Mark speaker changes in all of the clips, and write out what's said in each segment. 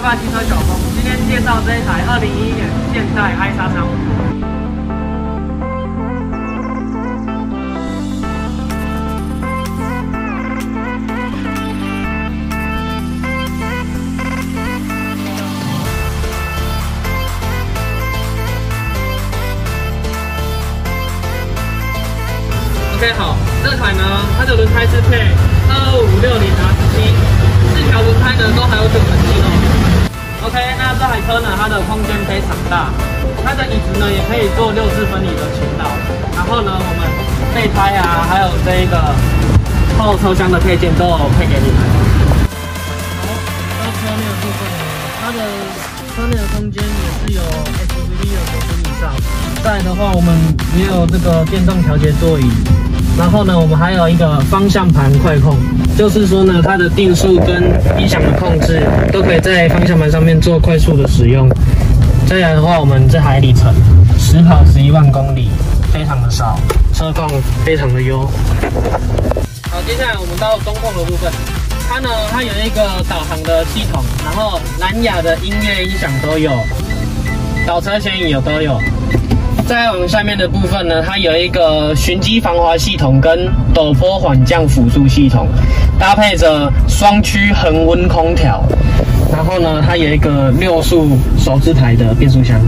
Speaker 1: 怪汽车小峰，今天介绍这一台2011年现代 i33。OK， 好，这台呢，它的轮胎是配22560R17，4条轮胎呢都还有9成肌肉。OK， 那这台车呢，它的空间非常大，它的椅子呢也可以做64分离的前导。然后呢，我们备胎啊，还有这一个后车厢的配件都有配给你们。好，到车内的部分呢，它的车内的空间也是有 SUV 的90以上。再来的话，我们也有这个电动调节座椅。然后呢，我们还有一个方向盘快控，就是说呢，它的定速跟音响的控制都可以在方向盘上面做快速的使用。再来的话，我们这台里程实跑11万公里，非常的少，车况非常的优。好，接下来我们到中控的部分，它有一个导航的系统，然后蓝牙的音乐音响都有，倒车牵引都有。再往下面的部分呢，它有一个循迹防滑系统跟陡坡缓降辅助系统，搭配着双区恒温空调。然后呢，它有一个6速手自排的变速箱。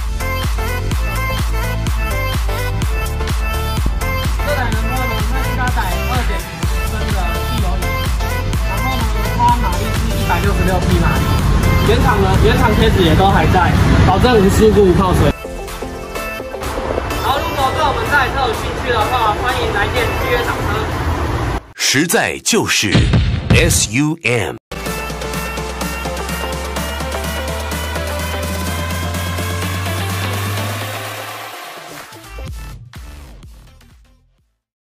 Speaker 1: 这台的话呢，它是搭载2.0升的汽油引擎，然后呢，它马力是166匹马力，原厂贴纸也都还在，保证无事故无泡水。如果对我们这台车有兴趣的话，欢迎来电预约赏车。
Speaker 2: 实在就是 SUM。